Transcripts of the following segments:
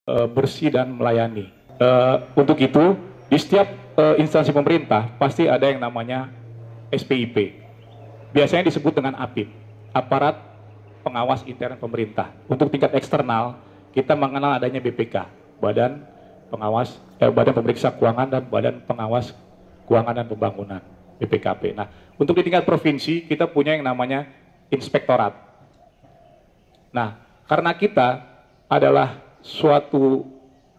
bersih dan melayani. Untuk itu, di setiap instansi pemerintah pasti ada yang namanya SPIP. Biasanya disebut dengan APIP, Aparat Pengawas Intern Pemerintah. Untuk tingkat eksternal, kita mengenal adanya BPK, Badan Pemeriksa Keuangan dan Badan Pengawas Keuangan dan Pembangunan, BPKP. Nah, untuk di tingkat provinsi, kita punya yang namanya Inspektorat. Nah, karena kita adalah suatu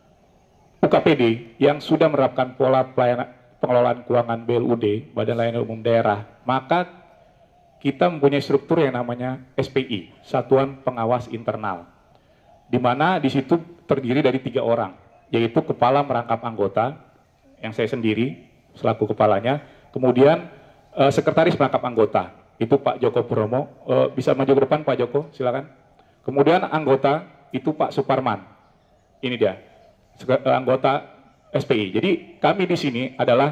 UKPD yang sudah menerapkan pola pengelolaan keuangan BLUD, Badan Layanan Umum Daerah, maka kita mempunyai struktur yang namanya SPI, Satuan Pengawas Internal, di mana di situ terdiri dari 3 orang, yaitu kepala merangkap anggota, yang saya sendiri selaku kepalanya, kemudian sekretaris merangkap anggota, itu Pak Joko Bromo, bisa maju ke depan Pak Joko, silakan. Kemudian anggota itu Pak Suparman, ini dia, anggota SPI. Jadi kami di sini adalah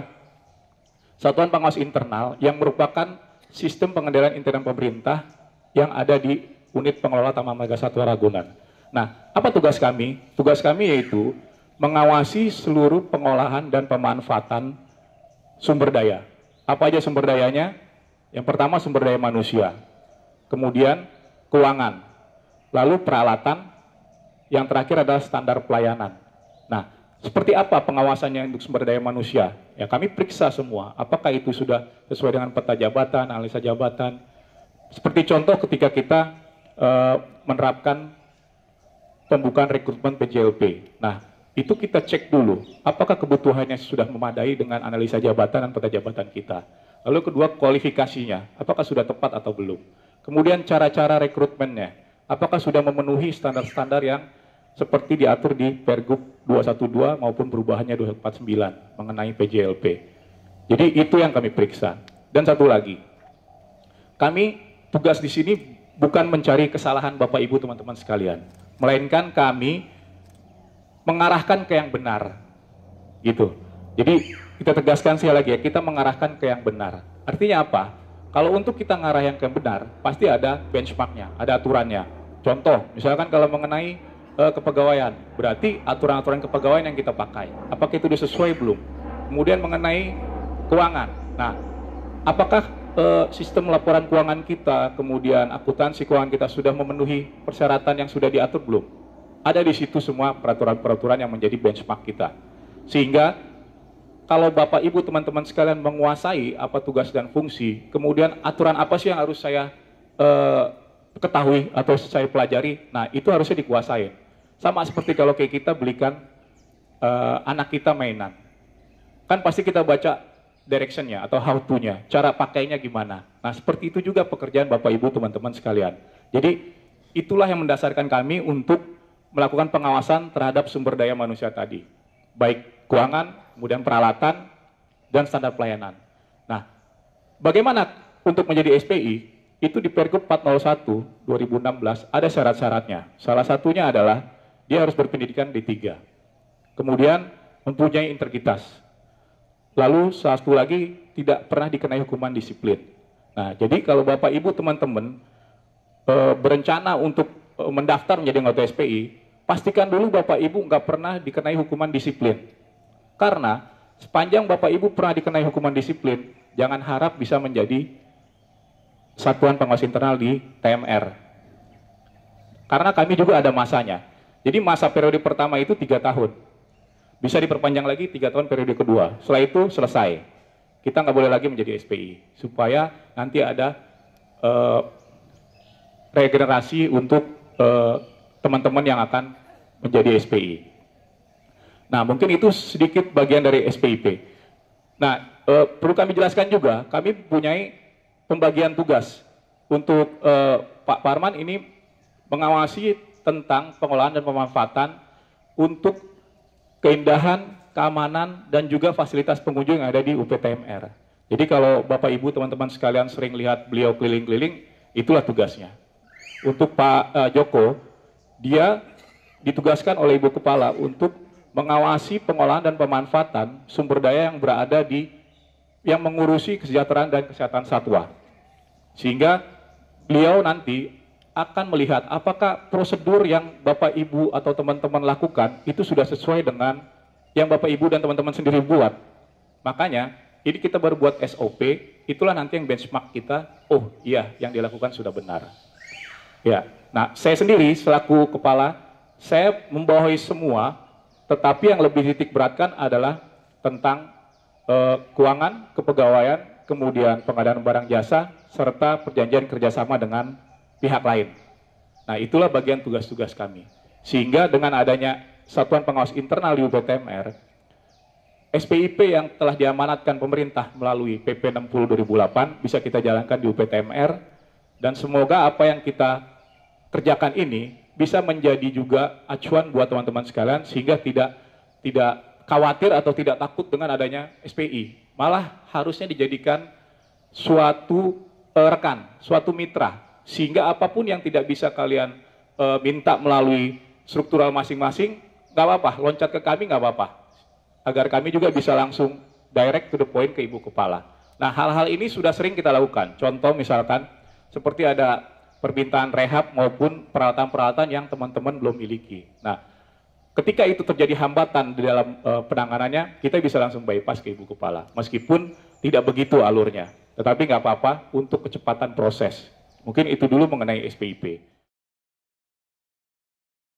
Satuan Pengawas Internal yang merupakan sistem pengendalian intern pemerintah yang ada di unit pengelola Taman Marga Satwa Ragunan. Nah, apa tugas kami? Tugas kami yaitu mengawasi seluruh pengolahan dan pemanfaatan sumber daya. Apa aja sumber dayanya? Yang pertama sumber daya manusia, kemudian keuangan, lalu peralatan, yang terakhir adalah standar pelayanan. Nah, seperti apa pengawasannya untuk sumber daya manusia? Ya, kami periksa semua, apakah itu sudah sesuai dengan peta jabatan, analisa jabatan. Seperti contoh ketika kita menerapkan pembukaan rekrutmen PJLP. Nah, itu kita cek dulu, apakah kebutuhannya sudah memadai dengan analisa jabatan dan peta jabatan kita. Lalu kedua, kualifikasinya, apakah sudah tepat atau belum. Kemudian cara-cara rekrutmennya, apakah sudah memenuhi standar-standar yang seperti diatur di Pergub 212 maupun perubahannya 249 mengenai PJLP. Jadi itu yang kami periksa. Dan satu lagi, kami tugas di sini bukan mencari kesalahan Bapak Ibu teman-teman sekalian, melainkan kami mengarahkan ke yang benar, gitu. Jadi kita tegaskan sekali lagi ya, kita mengarahkan ke yang benar. Artinya apa? Kalau untuk kita ngarah yang ke benar, pasti ada benchmarknya, ada aturannya. Contoh, misalkan kalau mengenai kepegawaian, berarti aturan-aturan kepegawaian yang kita pakai, apakah itu sesuai belum? Kemudian mengenai keuangan, nah, apakah sistem laporan keuangan kita, kemudian akuntansi keuangan kita sudah memenuhi persyaratan yang sudah diatur belum? Ada di situ semua peraturan-peraturan yang menjadi benchmark kita. Sehingga kalau Bapak Ibu teman-teman sekalian menguasai apa tugas dan fungsi, kemudian aturan apa sih yang harus saya ketahui atau saya pelajari, nah itu harusnya dikuasai. Sama seperti kalau kayak kita belikan anak kita mainan, kan pasti kita baca directionnya atau how to-nya, cara pakainya gimana. Nah seperti itu juga pekerjaan Bapak Ibu teman-teman sekalian. Jadi itulah yang mendasarkan kami untuk melakukan pengawasan terhadap sumber daya manusia tadi, baik keuangan, kemudian peralatan, dan standar pelayanan. Nah, bagaimana untuk menjadi SPI? Itu di Pergub 401 2016 ada syarat-syaratnya. Salah satunya adalah dia harus berpendidikan D3. Kemudian mempunyai integritas. Lalu satu lagi tidak pernah dikenai hukuman disiplin. Nah, jadi kalau Bapak Ibu teman-teman berencana untuk mendaftar menjadi anggota SPI, pastikan dulu Bapak Ibu nggak pernah dikenai hukuman disiplin. Karena sepanjang Bapak Ibu pernah dikenai hukuman disiplin, jangan harap bisa menjadi Satuan Pengawas Internal di TMR. Karena kami juga ada masanya. Jadi masa periode pertama itu 3 tahun. Bisa diperpanjang lagi 3 tahun periode kedua. Setelah itu selesai. Kita nggak boleh lagi menjadi SPI. Supaya nanti ada regenerasi untuk teman-teman yang akan menjadi SPI. Nah, mungkin itu sedikit bagian dari SPIP. Nah, perlu kami jelaskan juga, kami mempunyai pembagian tugas. Untuk Pak Parman ini mengawasi tentang pengolahan dan pemanfaatan untuk keindahan, keamanan, dan juga fasilitas pengunjung yang ada di UPTMR. Jadi kalau Bapak Ibu teman-teman sekalian sering lihat beliau keliling-keliling, itulah tugasnya. Untuk Pak Joko, dia ditugaskan oleh Ibu Kepala untuk mengawasi pengolahan dan pemanfaatan sumber daya yang berada di yang mengurusi kesejahteraan dan kesehatan satwa. Sehingga beliau nanti akan melihat apakah prosedur yang Bapak Ibu atau teman-teman lakukan itu sudah sesuai dengan yang Bapak Ibu dan teman-teman sendiri buat. Makanya, ini kita baru buat SOP, itulah nanti yang benchmark kita, oh iya yang dilakukan sudah benar. Ya, nah saya sendiri selaku kepala, saya membawahi semua, tetapi yang lebih titik beratkan adalah tentang keuangan, kepegawaian, kemudian pengadaan barang jasa, serta perjanjian kerjasama dengan pihak lain. Nah, itulah bagian tugas-tugas kami. Sehingga dengan adanya Satuan Pengawas Internal di UPTMR, SPIP yang telah diamanatkan pemerintah melalui PP 60 2008 bisa kita jalankan di UPTMR, dan semoga apa yang kita kerjakan ini bisa menjadi juga acuan buat teman-teman sekalian, sehingga tidak khawatir atau tidak takut dengan adanya SPI. Malah harusnya dijadikan suatu rekan, suatu mitra, sehingga apapun yang tidak bisa kalian minta melalui struktural masing-masing, nggak apa-apa, loncat ke kami nggak apa-apa, agar kami juga bisa langsung direct to the point ke Ibu Kepala. Nah, hal-hal ini sudah sering kita lakukan. Contoh misalkan seperti ada permintaan rehab maupun peralatan-peralatan yang teman-teman belum miliki. Nah, ketika itu terjadi hambatan di dalam penanganannya, kita bisa langsung bypass ke Ibu Kepala. Meskipun tidak begitu alurnya, tetapi nggak apa-apa untuk kecepatan proses. Mungkin itu dulu mengenai SPIP.